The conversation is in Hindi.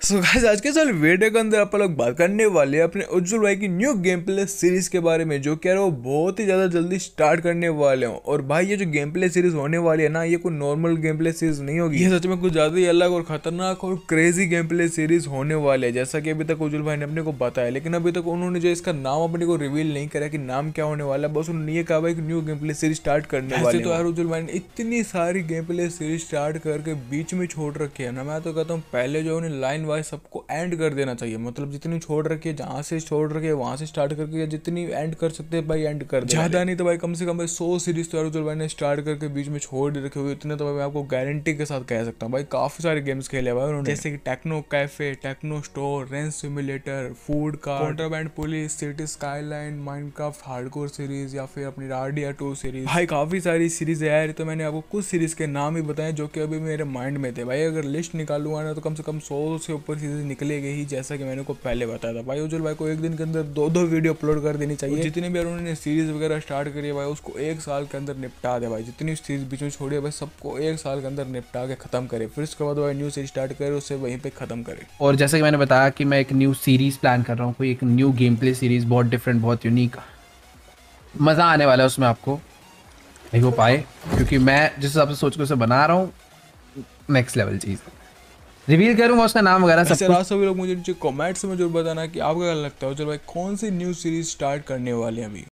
सो गाइस आज के साल वीडियो के अंदर आप लोग बात करने वाले हैं अपने उज्जवल भाई की न्यू गेम प्ले सीरीज के बारे में, जो कह रहे हो बहुत ही ज्यादा जल्दी स्टार्ट करने वाले हो। और भाई ये जो गेम प्ले सीरीज होने वाली है ना, ये कोई नॉर्मल गेम प्ले सीरीज नहीं होगी, ये सच में कुछ ज्यादा ही अलग और खतरनाक और क्रेजी गेम प्ले सीरीज होने वाले है, जैसा कि अभी तक उज्जवल भाई ने अपने को बताया। लेकिन अभी तक उन्होंने जो इसका नाम अपने को रिवील नहीं करा कि नाम क्या होने वाला है, बस उन्होंने ये कहा भाई new game play series start करने वाले। तो यार उज्जवल भाई ने इतनी सारी गेम प्ले सीरीज स्टार्ट करके बीच में छोड़ रखी है ना, मैं तो कहता हूँ पहले जो उन्हें लाइन वाइज सबको एंड कर देना चाहिए। मतलब जितनी छोड़ रखी है, जहाँ से छोड़ रखी है वहां से स्टार्ट करके, या जितनी एंड कर सकते हैं भाई एंड कर दे। ज्यादा नहीं तो भाई कम से कम भाई 100 सीरीज तो उज्जवल भाई ने स्टार्ट करके बीच में छोड़ रखे हुए, इतने तो भाई मैं आपको गारंटी के साथ कह सकता हूँ। भाई काफी सारे गेम्स खेले भाई उन्होंने, जैसे कि techno cafe, techno store, rain simulator, food का, contraband police, city skyline, Minecraft hardcore series, या फिर अपनी राडिया 2 सीरीज। भाई काफी सारी सीरीज है यार। तो मैंने आपको कुछ सीरीज के नाम ही बताए जो कि अभी मेरे माइंड में थे। भाई अगर लिस्ट निकालूंगा ना तो कम से कम 100 से ऊपर सीरीज निकलेगी ही, जैसा कि मैंने को पहले बताया था। भाई उज्जवल भाई को एक दिन के अंदर 2-2 वीडियो अपलोड कर देनी चाहिए। जितने भी उन्होंने सीरीज वगैरह स्टार्ट करी है भाई, उसको एक साल के अंदर निपटा दे। भाई जितनी सीरीज बीच में छोड़ी है भाई, सबको एक साल के अंदर निपटा के खत्म करे, फिर उसके बाद भाई न्यू सीरीज स्टार्ट करे, उससे वहीं पे खत्म करे। और जैसे कि मैंने बताया कि मैं एक न्यू सीरीज़ प्लान कर रहा हूँ, कोई एक न्यू गेम प्ले सीरीज़, बहुत डिफरेंट, बहुत यूनिक, मज़ा आने वाला है उसमें आपको। आई होप आए, क्योंकि मैं जिस हिसाब से सोच के उसे बना रहा हूँ, नेक्स्ट लेवल चीज़ रिवील करूँगा, उसका नाम वगैरह सब कुछ। आप सभी लोग मुझे नीचे कमेंट्स में जरूर बताना कि आपको क्या लगता है उज्जवल भाई कौन सी न्यू सीरीज स्टार्ट करने वाले हैं अभी।